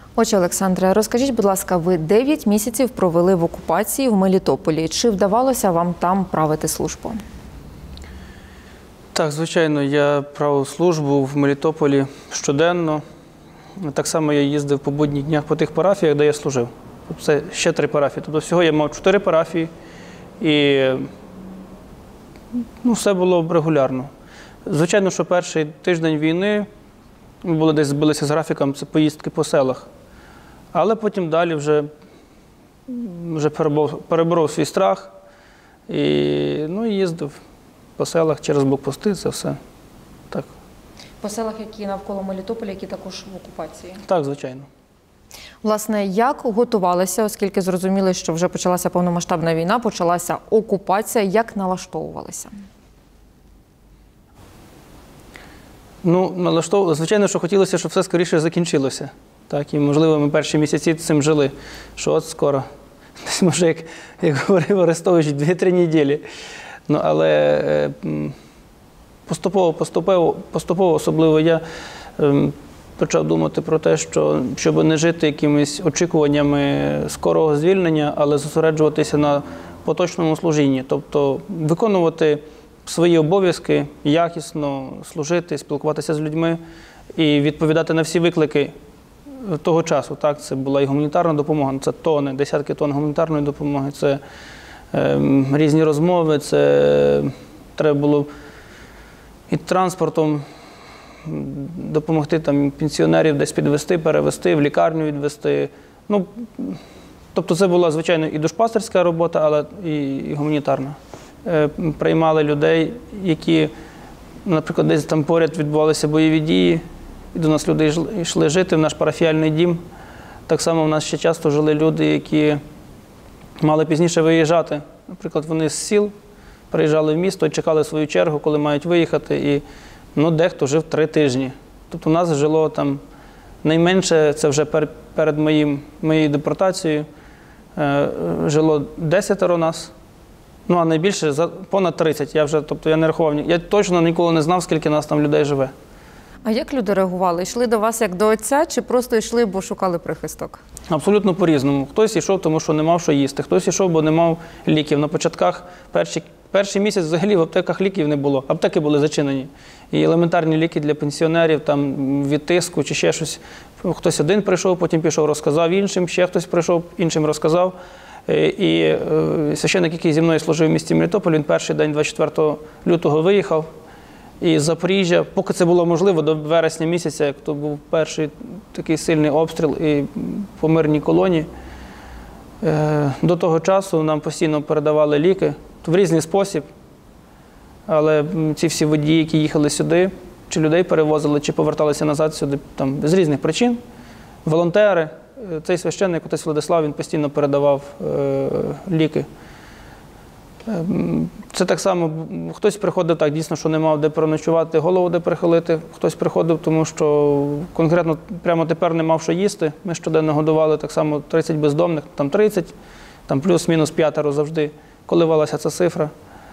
Отже, Олександре, розкажіть, будь ласка, ви 9 місяців провели в окупації в Мелітополі. Чи вдавалося вам там правити службу? Так, звичайно, я правив службу в Мелітополі щоденно. Так само я їздив по будніх днях по тих парафіях, де я служив. Це ще 3 парафії. Тобто всього я мав 4 парафії і все було регулярно. Звичайно, що перший тиждень війни ми були десь збилися з графіком, це поїздки по селах. Але потім далі вже переборов свій страх і їздив по селах через блокпости, це все. Так. По селах, які навколо Мелітополя, які також в окупації? Так, звичайно. Власне, як готувалися, оскільки зрозуміли, що вже почалася повномасштабна війна, почалася окупація, як налаштовувалися? Звичайно, що хотілося, щоб все скоріше закінчилося. Так, і, можливо, ми перші місяці цим жили, що от скоро, десь, може, як говорив Арестович, 2-3 неділі. Але поступово, особливо я почав думати про те, щоб не жити якимись очікуваннями скорого звільнення, але зосереджуватися на поточному служінні. Тобто виконувати свої обов'язки, якісно служити, спілкуватися з людьми і відповідати на всі виклики того часу. Так, це була і гуманітарна допомога, це тонни, десятки тонн гуманітарної допомоги, це різні розмови, це треба було і транспортом допомогти пенсіонерів десь підвезти, перевезти, в лікарню відвезти. Тобто це була, звичайно, і душпастерська робота, але і гуманітарна. Приймали людей, які, наприклад, десь там поряд відбувалися бойові дії, і до нас люди йшли жити в наш парафіальний дім. Так само в нас ще часто жили люди, які мали пізніше виїжджати. Наприклад, вони з сіл приїжджали в місто і чекали свою чергу, коли мають виїхати. І дехто жив 3 тижні. Тобто у нас жило там найменше, це вже перед моєю депортацією, жило 10 нас. А найбільше понад 30. Я не рахував. Я точно ніколи не знав, скільки нас там людей живе. А як люди реагували? Йшли до вас як до отця, чи просто йшли, бо шукали прихисток? Абсолютно по-різному. Хтось йшов, тому що не мав що їсти, хтось йшов, бо не мав ліків. На початках, перший місяць взагалі в аптеках ліків не було. Аптеки були зачинені. І елементарні ліки для пенсіонерів, там, від тиску чи ще щось. Хтось один прийшов, потім пішов, розказав іншим, ще хтось прийшов, іншим розказав. І священник, який зі мною служив в місті Мелітополь, він перший день 24 лютого виїхав із Запоріжжя, поки це було можливо, до вересня місяця, як то був перший такий сильний обстріл і по мирній колонії. До того часу нам постійно передавали ліки в різний спосіб, але ці всі водії, які їхали сюди, чи людей перевозили, чи поверталися назад сюди з різних причин, волонтери, цей священник, отець Владислав, він постійно передавав ліки. Це так само, хтось приходив так, дійсно, що не мав де переночувати, голову де прихилити, хтось приходив, тому що конкретно прямо тепер не мав що їсти. Ми щоденно годували так само 30 бездомних, 30, плюс-мінус 5 завжди коливалася ця цифра.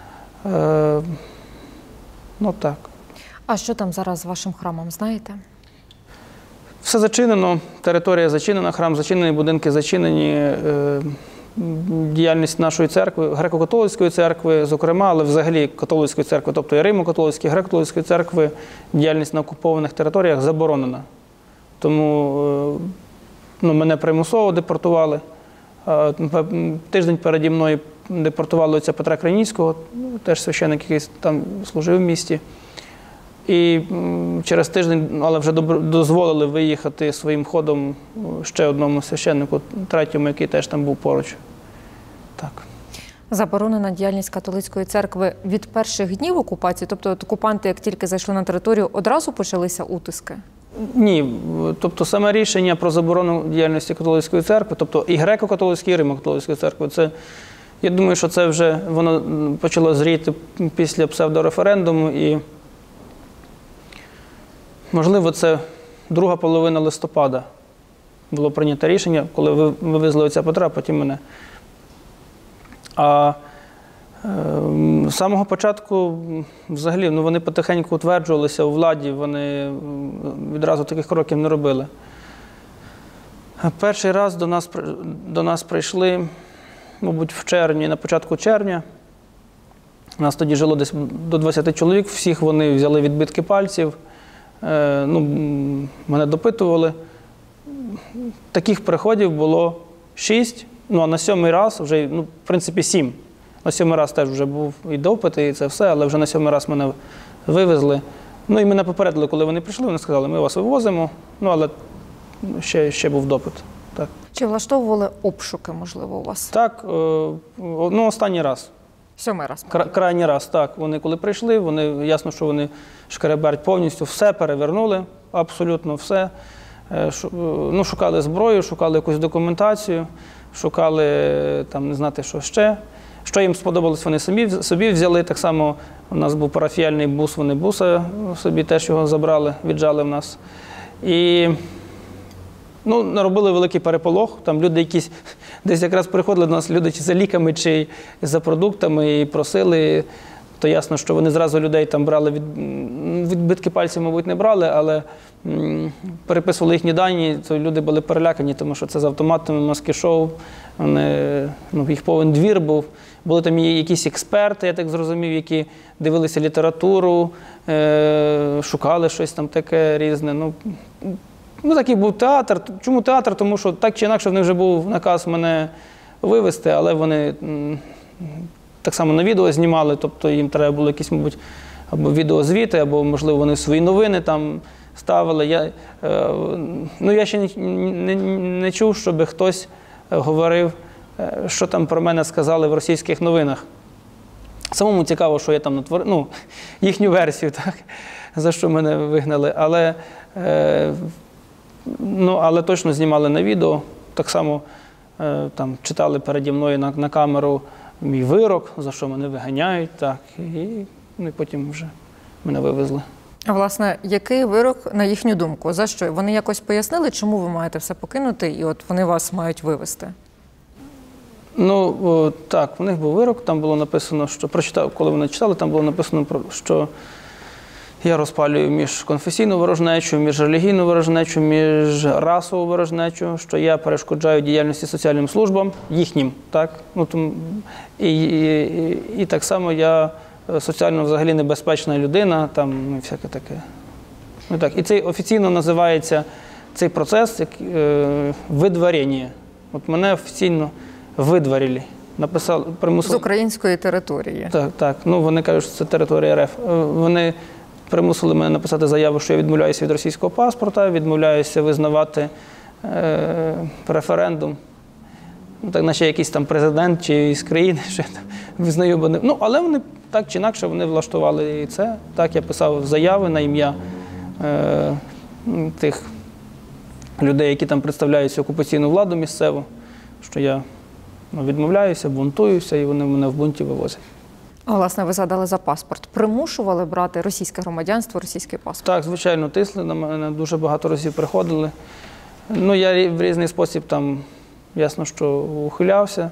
Так. А що там зараз з вашим храмом, знаєте? Все зачинено, територія зачинена, храм зачинений, будинки зачинені. Діяльність нашої церкви, греко-католицької церкви, зокрема, але взагалі католицької церкви, тобто і Римо-католицької, греко-католицької церкви, діяльність на окупованих територіях заборонена. Тому мене примусово депортували. Тиждень переді мною депортували отця Петра Крайніцького, теж священник, який там служив в місті. І через тиждень, але вже дозволили виїхати своїм ходом ще одному священнику, третьому, який теж там був поруч. Так. Заборонена діяльність католицької церкви від перших днів окупації? Тобто окупанти, як тільки зайшли на територію, одразу почалися утиски? Ні. Тобто саме рішення про заборону діяльності католицької церкви, тобто і греко-католицької, і Римо-католицької церкви, це, я думаю, що це вже воно почало зріти після псевдореферендуму і можливо, це друга половина листопада було прийнято рішення, коли вивезли отця Петра, а потім мене. А з самого початку, взагалі, вони потихеньку утверджувалися у владі, вони відразу таких кроків не робили. Перший раз до нас прийшли, мабуть, в червні, на початку червня. У нас тоді жило десь до 20 чоловік, всіх вони взяли відбитки пальців, мене допитували. Таких приходів було 6, а на 7-й раз вже, в принципі, 7. На 7-й раз теж вже був і допит, і це все, але вже на 7-й раз мене вивезли. І мене попередили, коли вони прийшли, вони сказали, ми вас вивозимо, але ще був допит. Так. Чи влаштовували обшуки, можливо, у вас? Так, останній раз. 7-й раз. Крайній раз, так. Вони коли прийшли, ясно, що вони шкереберть повністю все перевернули, абсолютно все. Шукали зброю, шукали якусь документацію, шукали, не знати, що ще. Що їм сподобалось, вони собі взяли. Так само у нас був парафіяльний бус, вони буса собі теж його забрали, віджали в нас. І наробили великий переполох. Там люди якісь, десь якраз приходили до нас люди чи за ліками, чи за продуктами і просили. То ясно, що вони зразу людей там брали, відбитки пальців, мабуть, не брали, але переписували їхні дані, то люди були перелякані, тому що це з автоматами, маски-шоу, їх повен двір був. Були там якісь експерти, я так зрозумів, які дивилися літературу, шукали щось там таке різне. Такий був театр. Чому театр? Тому що так чи інакше в них вже був наказ мене вивезти, але вони так само на відео знімали, тобто їм треба було якісь, мабуть, або відеозвіти, або, можливо, вони свої новини там ставили. Я ще не чув, щоб хтось говорив, що там про мене сказали в російських новинах. Самому цікаво, що я там натворив, їхню версію, так, за що мене вигнали, але точно знімали на відео. Так само там читали переді мною на камеру мій вирок, за що мене виганяють, так, і потім вже мене вивезли. А, власне, який вирок, на їхню думку? За що? Вони якось пояснили, чому ви маєте все покинути, і от вони вас мають вивезти? Так, у них був вирок, там було написано, що, коли вони читали, там було написано, що я розпалюю міжконфесійну ворожнечу, міжрелігійну ворожнечу, міжрасову ворожнечу, що я перешкоджаю діяльності соціальним службам, їхнім, так? І так само я соціально взагалі небезпечна людина, там, всяке таке. І це офіційно називається, цей процес, видворення. От мене офіційно видворили. З української території. Так. Вони кажуть, що це територія РФ. Вони примусили мене написати заяву, що я відмовляюся від російського паспорта, відмовляюся визнавати референдум. Так, наче якийсь там президент чи з країни, що я там визнаю, але вони так чи інакше вони влаштували і це. Так, я писав заяви на ім'я тих людей, які там представляють цю окупаційну владу місцеву, що я відмовляюся, бунтуюся, і вони мене в бунті вивозять. Власне, ви згадали за паспорт. Примушували брати російське громадянство, російський паспорт? Так, звичайно, тисли на мене, дуже багато разів приходили. Я в різний спосіб там, ясно, що ухилявся.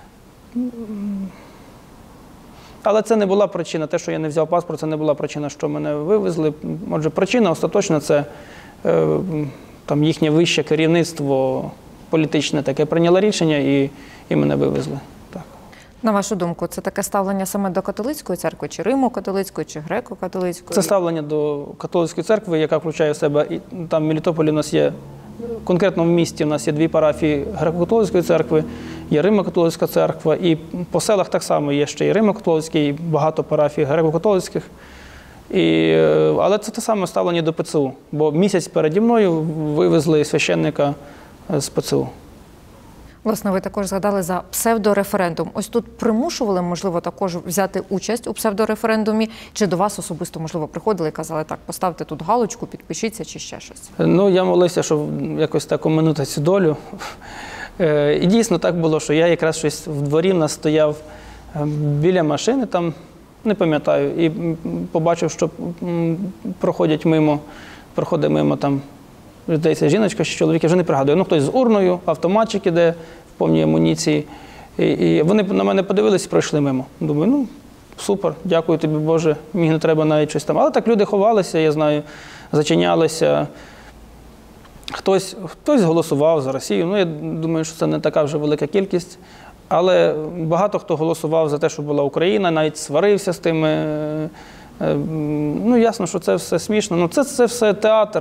Але це не була причина, те, що я не взяв паспорт, це не була причина, що мене вивезли. Отже, причина остаточна – це там їхнє вище керівництво політичне таке прийняло рішення і мене вивезли. Так. На вашу думку, це таке ставлення саме до католицької церкви, чи Римо-католицької, чи греко-католицької? Це ставлення до католицької церкви, яка включає в себе, там в Мелітополі у нас є, конкретно в місті у нас є 2 парафії греко-католицької церкви, є Римо-католицька церква, і по селах так само є ще і Римо-католицькі, і багато парафій греко-католицьких. Але це те саме ставлення до ПЦУ, бо місяць переді мною вивезли священника з ПЦУ. Власне, ви також згадали за псевдореферендум. Ось тут примушували, можливо, також взяти участь у псевдореферендумі? Чи до вас особисто, можливо, приходили і казали, так, поставте тут галочку, підпишіться чи ще щось? Я молився, щоб якось так оминути цю долю. І дійсно так було, що я якраз щось в дворі в нас стояв біля машини, там, не пам'ятаю, і побачив, що проходить мимо там, здається, жіночка чи чоловік, я вже не пригадую. Хтось з урною, автоматчик іде в повній амуніції. І вони на мене подивились і пройшли мимо. Думаю, супер, дякую тобі, Боже, мені не треба навіть щось там. Але так люди ховалися, я знаю, зачинялися. Хтось голосував за Росію. Ну, я думаю, що це не така вже велика кількість. Але багато хто голосував за те, щоб була Україна, навіть сварився з тими. Ну, ясно, що це все смішно. Ну, це все театр.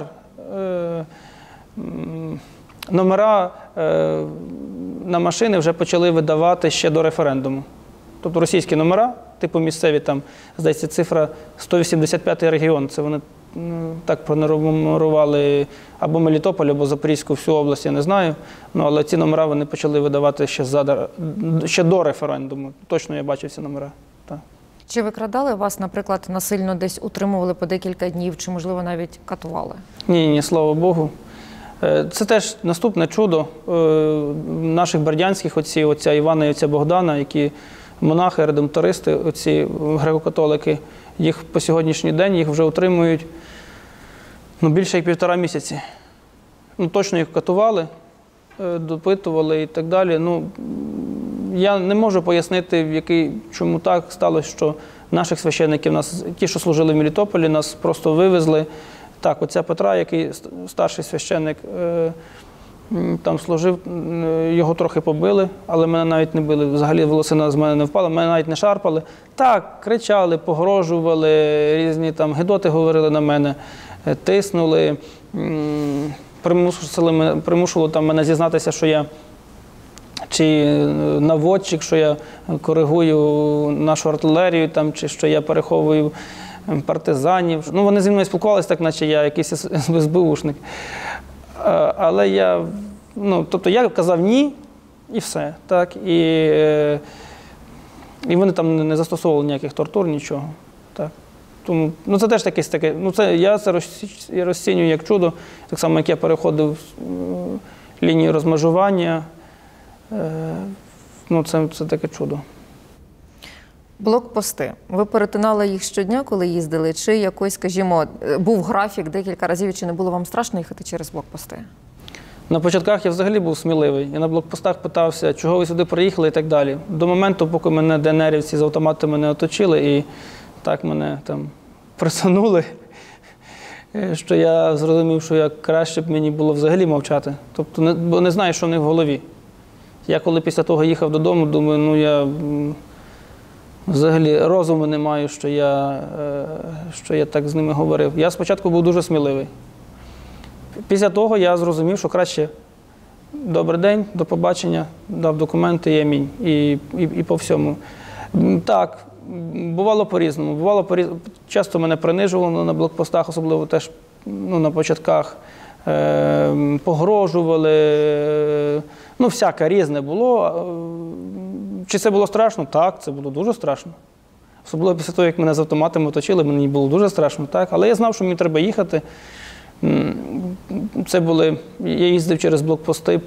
Номера на машини вже почали видавати ще до референдуму. Тобто російські номера, типу місцеві, там, здається, цифра 185-й регіон. Це вони так пронумерували або Мелітополь, або Запорізьку всю область, я не знаю. Ну, але ці номера вони почали видавати ще до референдуму. Точно я бачив ці номера. Так. Чи викрадали вас, наприклад, насильно десь утримували по декілька днів, чи, можливо, навіть катували? Ні, слава Богу. Це теж наступне чудо наших бердянських отців, отця Івана і отця Богдана, які монахи, редемптористи, оці греко-католики, їх по сьогоднішній день їх вже утримують більше як 1,5 місяці. Точно їх катували, допитували і так далі. Я не можу пояснити, чому так сталося, що наших священників, ті, що служили в Мелітополі, нас просто вивезли. Так, отця Петра, який старший священник, там служив, його трохи побили, але мене навіть не били. Взагалі волосина з мене не впала, мене навіть не шарпали. Так, кричали, погрожували, різні там гидоти говорили на мене, тиснули, примушували там мене зізнатися, що я чи наводчик, що я коригую нашу артилерію, там, чи що я переховую партизанів. Вони зі мною спілкувалися так, наче я якийсь СБУшник. Але я казав ні, і все. Так? І вони там не застосовували ніяких тортур, нічого. Так? Тому, це теж таке, я це розцінюю як чудо, так само, як я переходив лінію розмежування. Це таке чудо. Блокпости. Ви перетинали їх щодня, коли їздили? Чи якось, скажімо, був графік декілька разів, чи не було вам страшно їхати через блокпости? На початках я взагалі був сміливий. Я на блокпостах питався, чого ви сюди приїхали і так далі. До моменту, поки мене ДНРівці з автоматами не оточили і так мене там присунули, що я зрозумів, що краще б мені було взагалі мовчати. Тобто, бо не знаю, що в них в голові. Я коли після того їхав додому, думаю, я взагалі розуму не маю, що я так з ними говорив. Я спочатку був дуже сміливий. Після того я зрозумів, що краще добрий день, до побачення, дав документи і амінь. І по всьому. Так, бувало по-різному. Часто мене принижували на блокпостах, особливо теж на початках. Погрожували, всяке різне було. Чи це було страшно? Так, це було дуже страшно. Особливо після того, як мене з автоматами оточили, мені було дуже страшно, так. Але я знав, що мені треба їхати. Я їздив через блокпости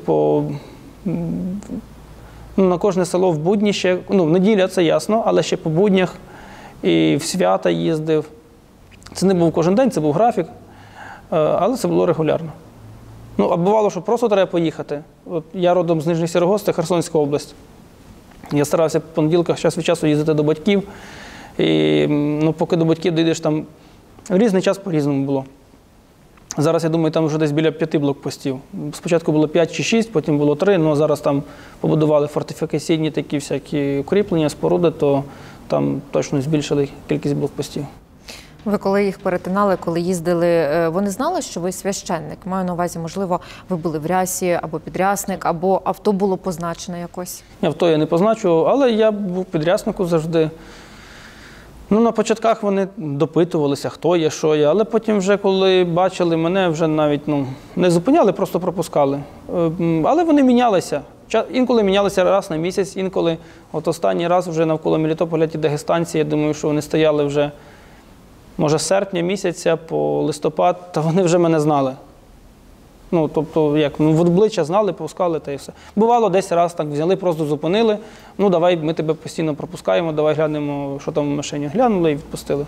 на кожне село в будні ще, в неділю, це ясно, але ще по буднях і в свята їздив. Це не був кожен день, це був графік. Але це було регулярно. А бувало, що просто треба поїхати. Я родом з Нижніх Сірогоз, Херсонська область. Я старався по понеділках час від часу їздити до батьків. І поки до батьків дійдеш, там в різний час по-різному було. Зараз, я думаю, там вже десь біля 5 блокпостів. Спочатку було 5 чи 6, потім було 3, але зараз там побудували фортифікаційні такі всякі укріплення, споруди, то там точно збільшили кількість блокпостів. Ви коли їх перетинали, коли їздили, вони знали, що ви священник? Маю на увазі, можливо, ви були в рясі або підрясник, або авто було позначене якось? Авто я не позначував, але я був підряснику завжди. На початках вони допитувалися, хто є, що є, але потім вже, коли бачили мене, вже навіть не зупиняли, просто пропускали. Але вони мінялися. Інколи мінялися раз на місяць, інколи, останній раз вже навколо Мелітополя ті дагестанці, я думаю, що вони стояли вже може, з серпня місяця по листопад, та вони вже мене знали. Тобто, в обличчя знали, пускали, та і все. Бувало, десь раз так взяли, просто зупинили. Давай, ми тебе постійно пропускаємо, давай глянемо, що там в машині. Глянули і відпустили.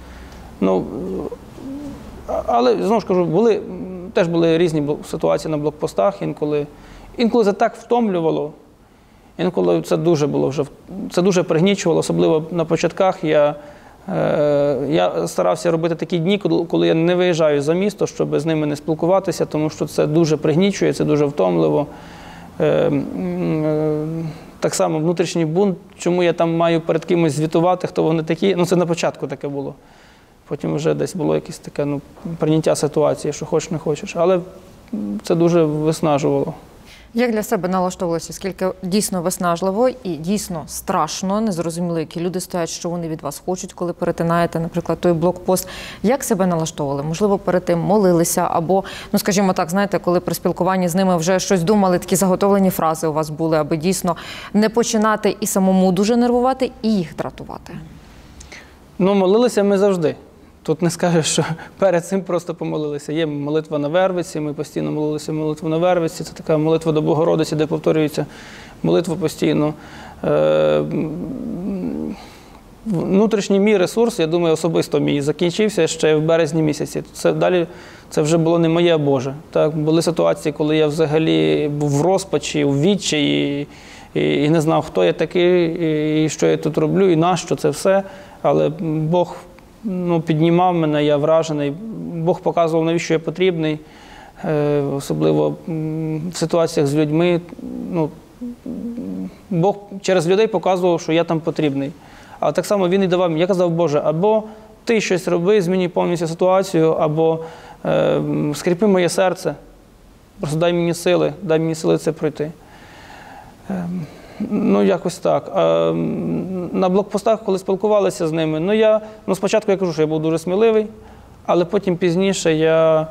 Але, знову ж кажу, теж були різні ситуації на блокпостах, інколи це так втомлювало, інколи це дуже пригнічувало, особливо на початках я Я старався робити такі дні, коли я не виїжджаю за місто, щоб з ними не спілкуватися, тому що це дуже пригнічує, це дуже втомливо. Так само внутрішній бунт, чому я там маю перед кимось звітувати, хто вони такі. Ну, це на початку таке було. Потім вже десь було якесь таке прийняття ситуації, що хочеш, не хочеш. Але це дуже виснажувало. Як для себе налаштовувалося, скільки дійсно виснажливо і дійсно страшно, незрозуміло, які люди стоять, що вони від вас хочуть, коли перетинаєте, наприклад, той блокпост. Як себе налаштовували? Можливо, перед тим молилися або, скажімо так, знаєте, коли при спілкуванні з ними вже щось думали, такі заготовлені фрази у вас були, аби дійсно не починати і самому дуже нервувати, і їх дратувати? Молилися ми завжди. Тут не скажеш, що перед цим просто помолилися. Є молитва на Вервиці, ми постійно молилися молитву на Вервиці. Це така молитва до Богородиці, де повторюється молитва постійно. Внутрішній мій ресурс, я думаю, особисто мій, закінчився ще в березні місяці. Далі це вже було не моє, а Боже. Так, були ситуації, коли я взагалі був в розпачі, у відчаї, і не знав, хто я такий, і що я тут роблю, і нащо це все. Але Бог піднімав мене, я вражений. Бог показував, навіщо я потрібний, особливо в ситуаціях з людьми. Бог через людей показував, що я там потрібний. Але так само Він і давав, я казав, Боже, або ти щось роби, зміни повністю ситуацію, або скріпи моє серце, просто дай мені сили це пройти. Якось так. На блокпостах, коли спілкувалися з ними, спочатку я кажу, що я був дуже сміливий, але потім пізніше я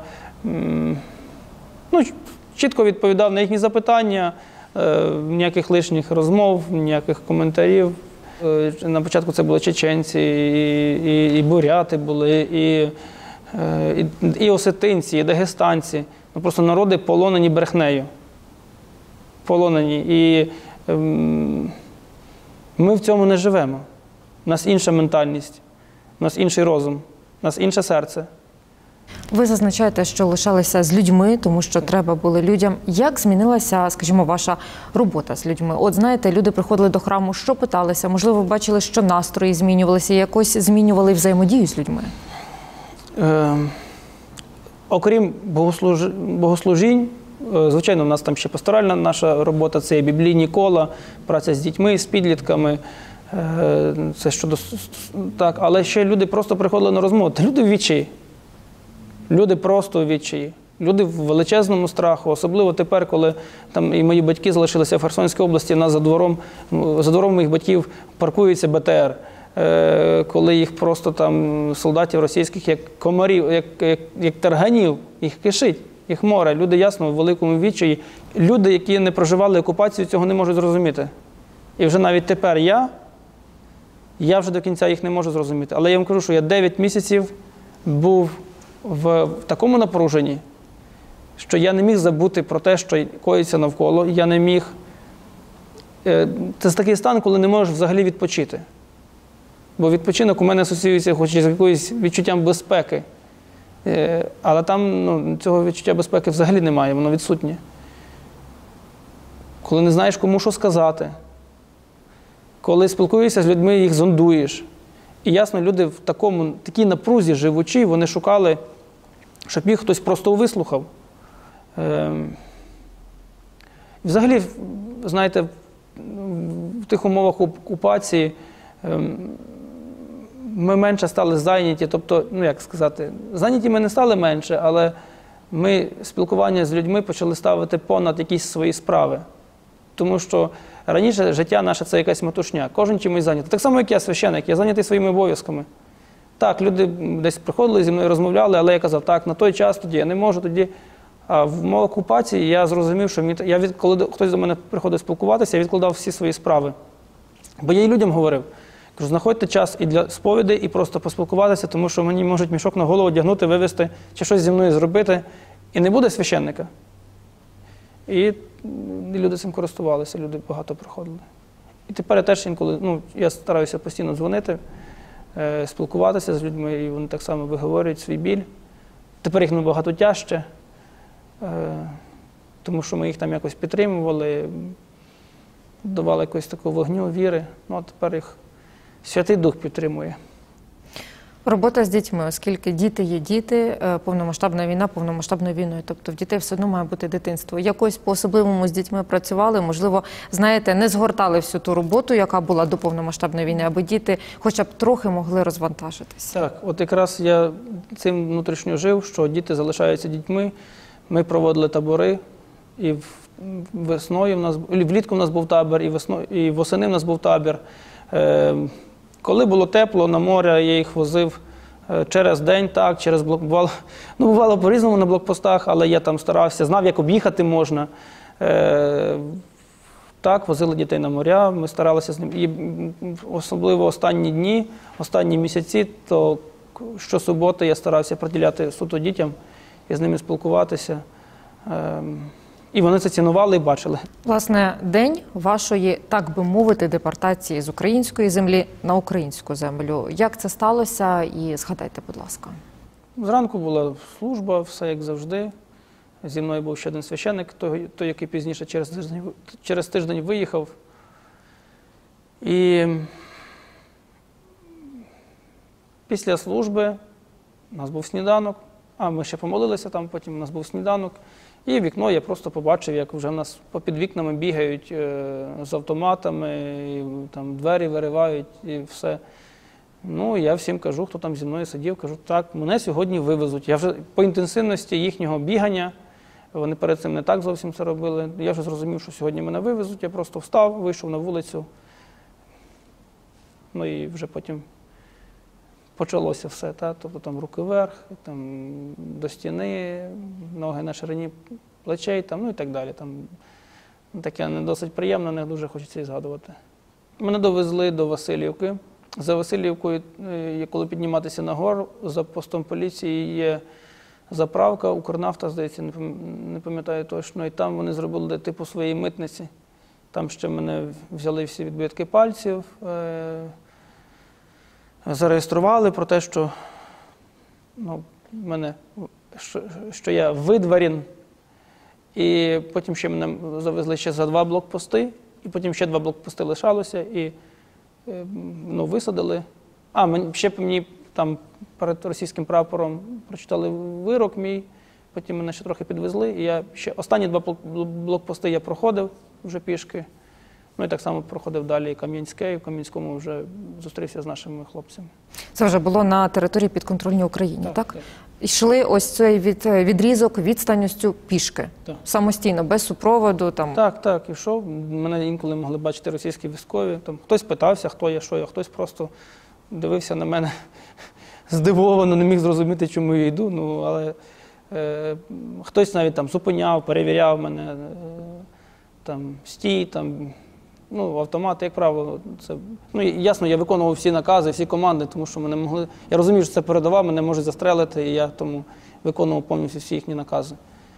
чітко відповідав на їхні запитання, ніяких лишніх розмов, ніяких коментарів. На початку це були чеченці, і буряти були, і осетинці, і дагестанці. Просто народи полонені брехнею. Полонені. І ми в цьому не живемо. У нас інша ментальність, у нас інший розум, у нас інше серце. Ви зазначаєте, що лишалися з людьми, тому що треба було людям. Як змінилася, скажімо, ваша робота з людьми? От знаєте, люди приходили до храму, що питалися? Можливо, бачили, що настрої змінювалися, якось змінювали взаємодію з людьми? Окрім богослужінь, звичайно, в нас там ще пасторальна наша робота, це і біблійні кола, праця з дітьми, з підлітками. Це щодо так, але ще люди просто приходили на розмову. Та люди в відчаї. Люди просто в відчаї. Люди в величезному страху, особливо тепер, коли там і мої батьки залишилися в Херсонській області, нас за двором моїх батьків паркується БТР. Коли їх просто там солдатів російських, як комарів, як тарганів, їх кишить. Їх море. Люди, ясно, в великому відчаї. Люди, які не проживали окупацію, цього не можуть зрозуміти. І вже навіть тепер я вже до кінця їх не можу зрозуміти. Але я вам кажу, що я 9 місяців був в такому напруженні, що я не міг забути про те, що коїться навколо. Я не міг... Це такий стан, коли не можеш взагалі відпочити. Бо відпочинок у мене асоціюється хоч з якоюсь відчуттям безпеки. Але там цього відчуття безпеки взагалі немає, воно відсутнє. Коли не знаєш, кому що сказати, коли спілкуєшся з людьми, їх зондуєш. І ясно, люди в такій напрузі живучі, вони шукали, щоб їх хтось просто вислухав. Взагалі, знаєте, в тих умовах окупації ми менше стали зайняті, тобто, зайняті ми не стали менше, але ми спілкування з людьми почали ставити понад якісь свої справи. Тому що раніше життя наше – це якась метушня, кожен чимось зайнятий. Так само, як я священик, я зайнятий своїми обов'язками. Так, люди десь приходили зі мною, розмовляли, але я казав, так, на той час тоді, я не можу тоді. А в умовах окупації я зрозумів, що коли хтось до мене приходив спілкуватися, я відкладав всі свої справи. Бо я і людям говорив, кажу, знаходьте час і для сповідей, і просто поспілкуватися, тому що мені можуть мішок на голову одягнути, вивезти, чи щось зі мною зробити, і не буде священника. І люди цим користувалися, люди багато приходили. І тепер я теж інколи, я стараюся постійно дзвонити, спілкуватися з людьми, і вони так само виговорюють свій біль. Тепер їх набагато тяжче, тому що ми їх там якось підтримували, давали якусь таку вогню, віри, а тепер їх Святий Дух підтримує. Робота з дітьми, оскільки діти є діти, повномасштабна війна повномасштабною війною. Тобто в дітей все одно має бути дитинство. Якось по-особливому з дітьми працювали, можливо, знаєте, не згортали всю ту роботу, яка була до повномасштабної війни, аби діти хоча б трохи могли розвантажитися. Так, от якраз я цим внутрішньо жив, що діти залишаються дітьми. Ми проводили табори, і весною влітку в нас був табір, і восени в нас був табір. Коли було тепло, на море я їх возив через день, так, через блокпост. Бувало по-різному на блокпостах, але я там старався, знав, як об'їхати можна. Так, возили дітей на моря, ми старалися з ним. І особливо останні дні, останні місяці, то щосуботи я старався приділяти суто дітям і з ними спілкуватися. І вони це цінували і бачили. Власне, день вашої, так би мовити, депортації з української землі на українську землю. Як це сталося? І згадайте, будь ласка. Зранку була служба, все як завжди. Зі мною був ще один священник, той, який пізніше через тиждень виїхав. І після служби у нас був сніданок, ми ще помолилися там, потім у нас був сніданок. І в вікно я просто побачив, як вже в нас попід вікнами бігають з автоматами, і там двері виривають і все. Ну, я всім кажу, хто там зі мною сидів, кажу, так, мене сьогодні вивезуть. Я вже по інтенсивності їхнього бігання, вони перед цим не так зовсім це робили, я вже зрозумів, що сьогодні мене вивезуть, я просто встав, вийшов на вулицю. Ну і вже потім почалося все, тобто там руки вверх, там до стіни, ноги на ширині плечей, там, ну і так далі. Там таке не досить приємно, не дуже хочеться і згадувати. Мене довезли до Васильівки. За Васильівкою, коли підніматися на гору, за постом поліції є заправка, Укрнафта, здається, не пам'ятаю точно, і там вони зробили типу своєї митниці. Там ще мене взяли всі відбитки пальців, зареєстрували про те, що, що я видворен, і потім ще мене завезли ще за 2 блокпости, і потім ще 2 блокпости лишалося, і висадили. Ще мені там перед російським прапором прочитали вирок мій, потім мене ще трохи підвезли, і я ще останні 2 блокпости я проходив вже пішки. Ну і так само проходив далі Кам'янське, і в Кам'янському вже зустрівся з нашими хлопцями. Це вже було на території підконтрольній Україні, так? Йшли ось цей відрізок, відстань ось цю пішки, самостійно, без супроводу? Там. Так, ішов. Мене інколи могли бачити російські військові. Там, хтось питався, хто я, що я, хтось просто дивився на мене здивовано, не міг зрозуміти, чому я йду. Але хтось навіть там зупиняв, перевіряв мене, там, стій, там, автомати, як правило, це, ясно, я виконував всі накази, всі команди, тому що мене могли, я розумів, що це передова, мене можуть застрелити, і я тому виконував повністю всі їхні накази.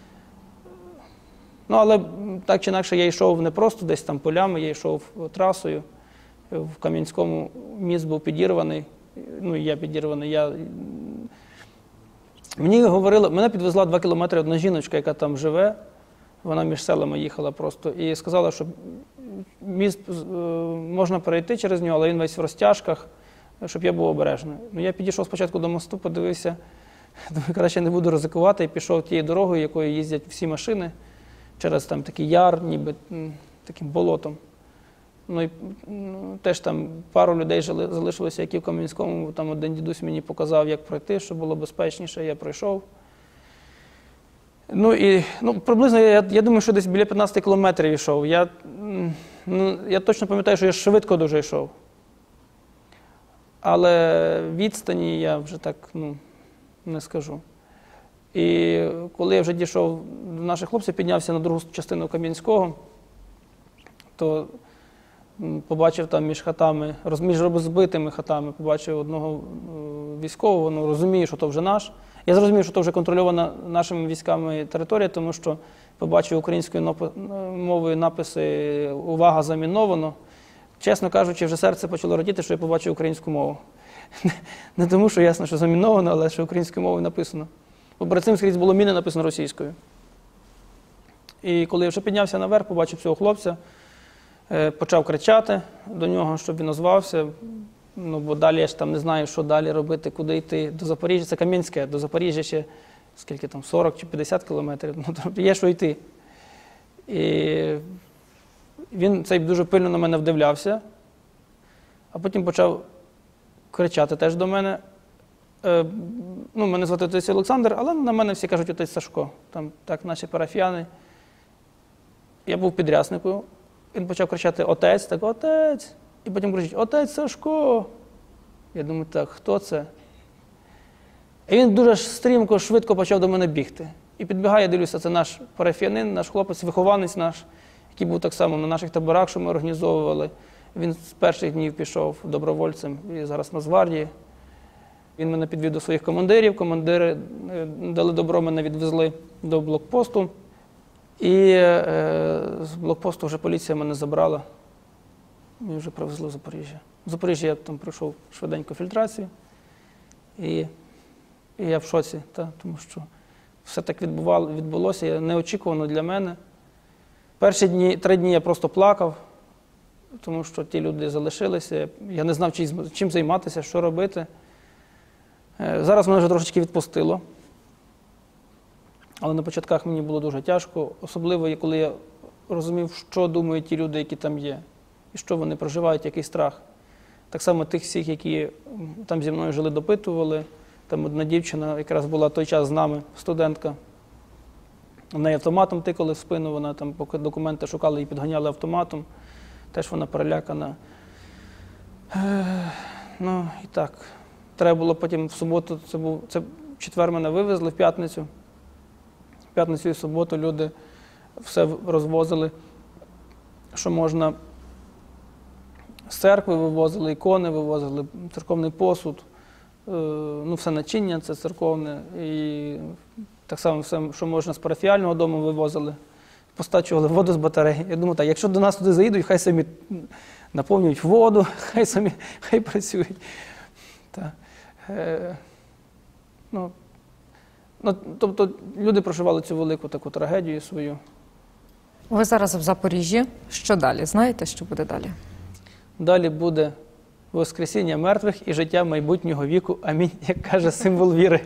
Але так чи інакше я йшов не просто десь там полями, я йшов трасою, в Кам'янському міст був підірваний, я підірваний, мене підвезла 2 кілометри одна жіночка, яка там живе, вона між селами їхала просто, і сказала, що міст можна перейти через нього, але він весь в розтяжках, щоб я був обережний. Я підійшов спочатку до мосту, подивився, думаю, краще не буду ризикувати, і пішов тією дорогою, якою їздять всі машини, через там такий яр, ніби таким болотом. Теж там пару людей залишилося, які в Кам'янському, там один дідусь мені показав, як пройти, щоб було безпечніше, я пройшов. Приблизно, я думаю, що десь біля 15 кілометрів йшов. Я точно пам'ятаю, що я швидко дуже йшов. Але відстані я вже так, не скажу. І коли я вже дійшов до наших хлопців, піднявся на другу частину Кам'янського, то побачив там між розбитими хатами, побачив одного військового, розумію, що то вже наш. Я зрозумів, що то вже контрольована нашими військами територія, тому що побачив українською мовою написи «Увага, заміновано». Чесно кажучи, вже серце почало радіти, що я побачив українську мову. Не тому, що ясно, що заміновано, але що українською мовою написано. Бо перед цим скрізь було міни написано російською. І коли я вже піднявся наверх, побачив цього хлопця, почав кричати до нього, щоб він озвався. Ну, бо далі я ж там не знаю, що далі робити, куди йти. До Запоріжжя, це Кам'янське, до Запоріжжя ще, скільки там, 40 чи 50 кілометрів, ну, то є що йти. І він цей дуже пильно на мене вдивлявся, а потім почав кричати теж до мене. Ну, мене звати отець Олександр, але на мене всі кажуть отець Сашко. Там так наші парафіяни. Я був підрясникою. Він почав кричати «Отець», так «Отець». І потім кричить «Отець Сашко». Я думаю, так, хто це? І він дуже стрімко, швидко почав до мене бігти. І підбігає, дивлюся, це наш парафіянин, наш хлопець, вихованець наш, який був так само на наших таборах, що ми організовували. Він з перших днів пішов добровольцем і зараз на Нацгвардії. Він мене підвів до своїх командирів. Командири дали добро, мене відвезли до блокпосту. І з блокпосту вже поліція мене забрала. Ми вже привезли в Запоріжжя. В Запоріжжі я там пройшов швиденьку фільтрацію. І я в шоці, тому що все так відбулося, неочікувано для мене. Перші 3 дні я просто плакав, тому що ті люди залишилися. Я не знав, чим займатися, що робити. Зараз мене вже трошечки відпустило. Але на початках мені було дуже тяжко, особливо, коли я розумів, що думають ті люди, які там є, і що вони проживають, який страх. Так само тих всіх, які там зі мною жили, допитували. Там одна дівчина якраз була той час з нами, студентка. В неї автоматом тикали в спину, вона там, поки документи шукали, її підганяли автоматом. Теж вона перелякана. Ну, і так. Треба було потім в суботу, це в четвер мене вивезли, в п'ятницю. В п'ятницю і суботу люди все розвозили, що можна. З церкви вивозили, ікони вивозили, церковний посуд, ну, все начиння це церковне. І так само все, що можна з парафіального дому вивозили, постачували воду з батареї. Я думаю, так, якщо до нас туди заїдуть, хай самі наповнюють воду, хай працюють. Тобто люди проживали цю велику таку трагедію свою. Ви зараз в Запоріжжі. Що далі? Знаєте, що буде далі? Далі буде воскресіння мертвих і життя майбутнього віку. Амінь, як каже символ віри.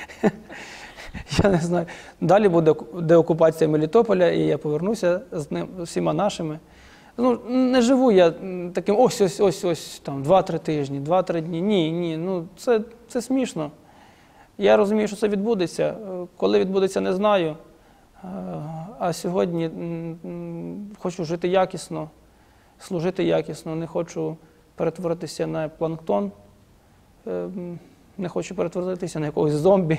Я не знаю. Далі буде деокупація Мелітополя, і я повернуся з всіма нашими. Ну, не живу я таким ось, там, 2-3 тижні, 2-3 дні. Ні, ну, це смішно. Я розумію, що це відбудеться. Коли відбудеться, не знаю. А сьогодні хочу жити якісно, служити якісно, не хочу перетворитися на планктон, не хочу перетворитися на якогось зомбі.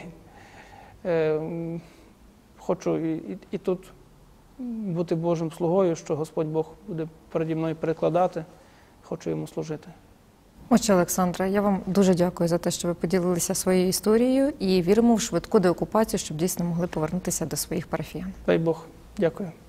Хочу і тут бути Божим слугою, що Господь Бог буде переді мною перекладати, хочу йому служити. Отче Олександре, я вам дуже дякую за те, що ви поділилися своєю історією і віримо в швидку деокупацію, щоб дійсно могли повернутися до своїх парафіян. Дай Бог. Дякую.